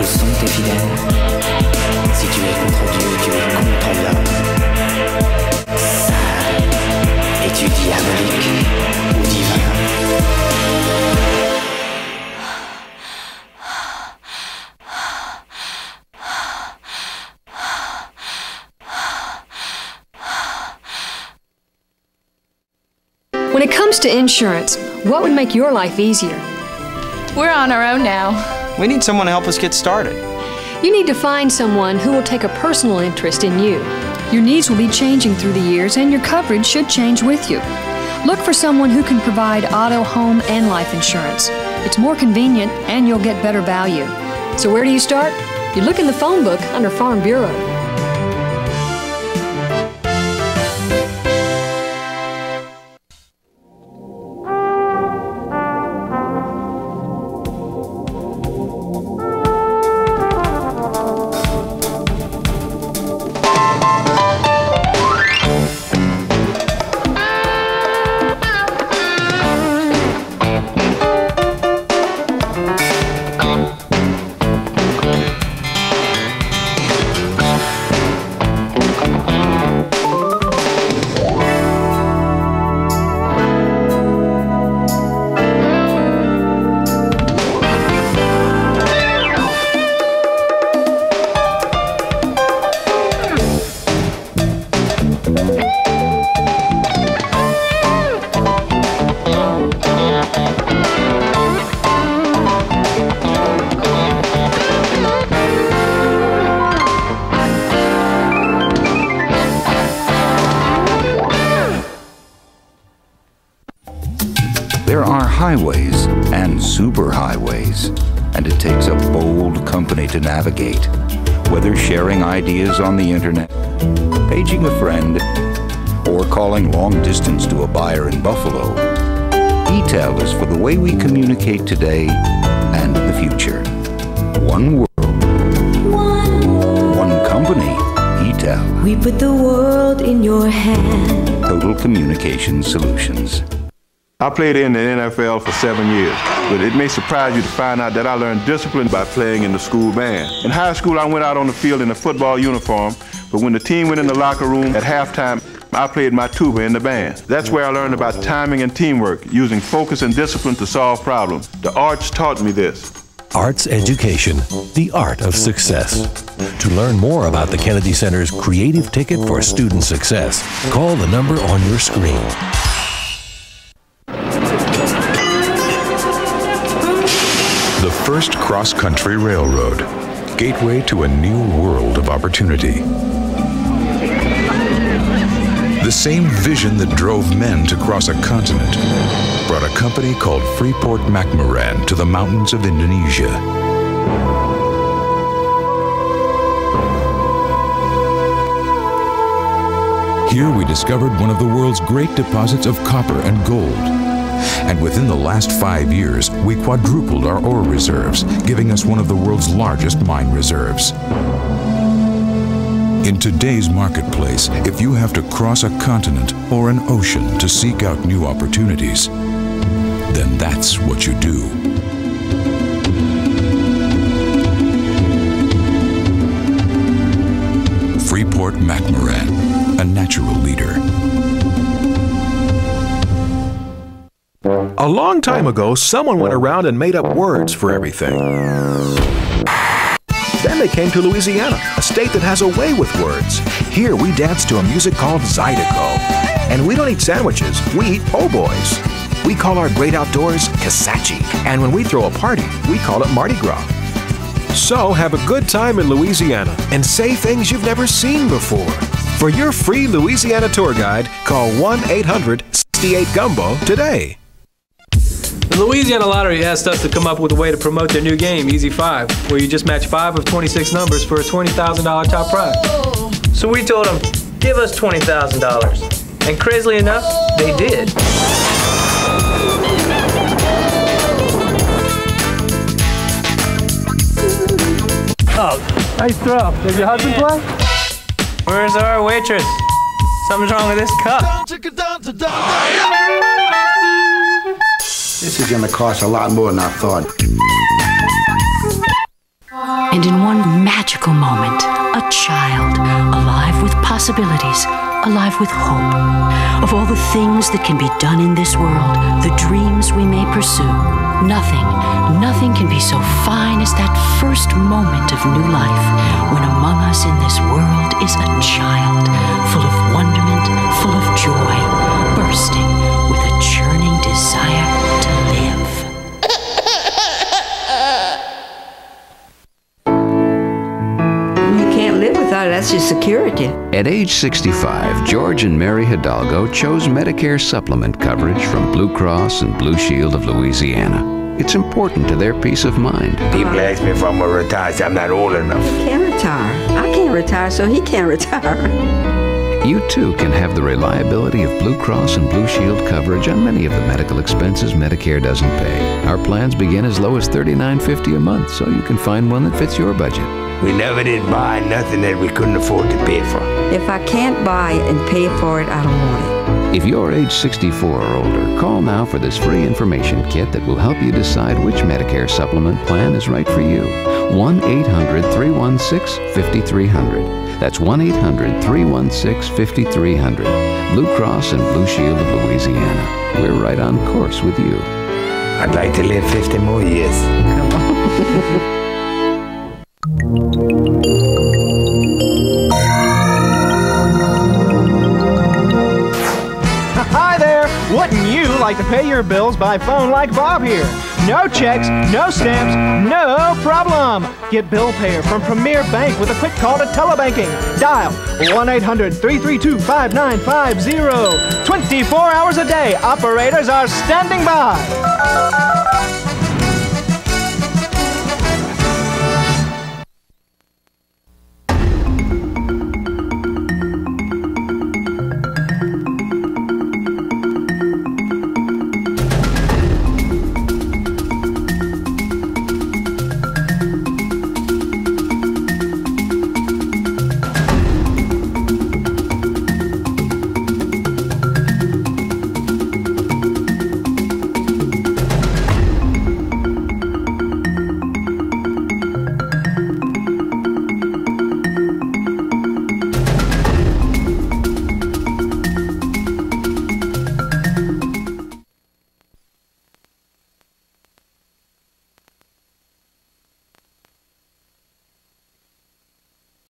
Où sont tes fidèles? Si tu es contre Dieu, tu es contre l'homme. Sale, es-tu diabolique ou divin? When it comes to insurance, what would make your life easier? We're on our own now. We need someone to help us get started. You need to find someone who will take a personal interest in you. Your needs will be changing through the years, and your coverage should change with you. Look for someone who can provide auto, home, and life insurance. It's more convenient, and you'll get better value. So where do you start? You look in the phone book under Farm Bureau. There are highways and superhighways, and it takes a bold company to navigate. Whether sharing ideas on the internet, paging a friend, or calling long distance to a buyer in Buffalo, e-tail is for the way we communicate today and in the future. One world, one company, e-tail. We put the world in your hand. Total Communication Solutions. I played in the NFL for 7 years, but it may surprise you to find out that I learned discipline by playing in the school band. In high school, I went out on the field in a football uniform, but when the team went in the locker room at halftime, I played my tuba in the band. That's where I learned about timing and teamwork, using focus and discipline to solve problems. The arts taught me this. Arts Education, the art of success. To learn more about the Kennedy Center's Creative Ticket for Student Success, call the number on your screen. The first cross-country railroad, gateway to a new world of opportunity. The same vision that drove men to cross a continent brought a company called Freeport-McMoRan to the mountains of Indonesia. Here we discovered one of the world's great deposits of copper and gold. And within the last 5 years, we quadrupled our ore reserves, giving us one of the world's largest mine reserves. In today's marketplace, if you have to cross a continent or an ocean to seek out new opportunities, then that's what you do. Freeport-McMoRan, a natural leader. A long time ago, someone went around and made up words for everything. Then they came to Louisiana, a state that has a way with words. Here we dance to a music called Zydeco. And we don't eat sandwiches, we eat po' boys. We call our great outdoors Kasachi. And when we throw a party, we call it Mardi Gras. So have a good time in Louisiana and say things you've never seen before. For your free Louisiana tour guide, call 1-800-68-GUMBO today. The Louisiana Lottery asked us to come up with a way to promote their new game, Easy 5, where you just match 5 of 26 numbers for a $20,000 top prize. So we told them, give us $20,000. And crazily enough, they did. Oh, nice throw. Does your husband play? Where's our waitress? Something's wrong with this cup. This is going to cost a lot more than I thought. And in one magical moment, a child, alive with possibilities, alive with hope. Of all the things that can be done in this world, the dreams we may pursue, nothing can be so fine as that first moment of new life when among us in this world is a child, full of wonderment, full of joy, bursting with a churning desire to live. That's your security. At age 65, George and Mary Hidalgo chose Medicare supplement coverage from Blue Cross and Blue Shield of Louisiana. It's important to their peace of mind. People ask me if I'm going to retire. I say I'm not old enough. He can't retire. I can't retire, so he can't retire. You too can have the reliability of Blue Cross and Blue Shield coverage on many of the medical expenses Medicare doesn't pay. Our plans begin as low as $39.50 a month, so you can find one that fits your budget. We never did buy nothing that we couldn't afford to pay for. If I can't buy it and pay for it, I don't want it. If you're age 64 or older, call now for this free information kit that will help you decide which Medicare supplement plan is right for you. 1-800-316-5300. That's 1-800-316-5300. Blue Cross and Blue Shield of Louisiana. We're right on course with you. I'd like to live 50 more years. Come on. Hi there! Wouldn't you like to pay your bills by phone like Bob here? No checks, no stamps, no problem! Get Bill Payer from Premier Bank with a quick call to telebanking. Dial 1-800-332-5950. 24 hours a day, operators are standing by.